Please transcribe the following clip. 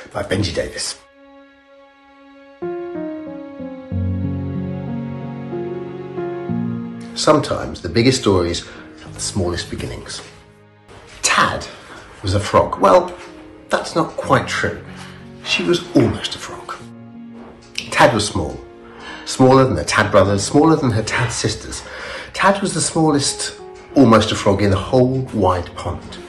by Benji Davies. Sometimes the biggest stories have the smallest beginnings. Tad was a frog. Well, that's not quite true. She was almost a frog. Tad was small. Smaller than the Tad brothers, smaller than her Tad sisters. Tad was the smallest, almost a frog in the whole wide pond.